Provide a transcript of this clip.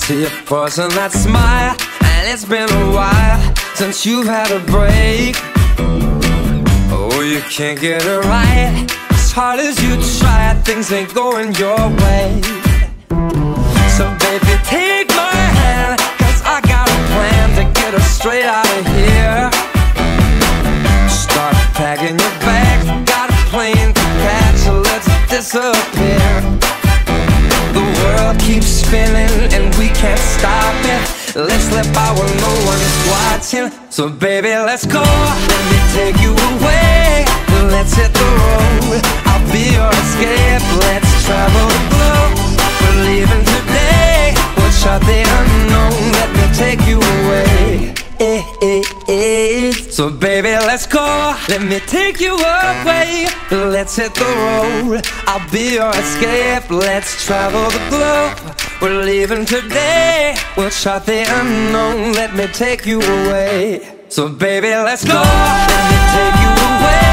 See you forcing that smile, and it's been a while since you've had a break. Oh, you can't get it right. As hard as you try, things ain't going your way. So baby, take my hand, 'cause I got a plan to get us straight out of here. Start packing your bags, got a plane to catch, so let's disappear. The world keeps spinning and we can't stop it. Let's slip out when no one's watching. So baby, let's go, let me take you away. Let's hit the road, I'll be your escape. Let's travel the globe, we're leaving today. We'll chart the unknown, let me take you away. So baby, let's go, let me take you away. Let's hit the road, I'll be your escape. Let's travel the globe, we're leaving today. We'll chart the unknown, let me take you away. So baby, let's go, let me take you away.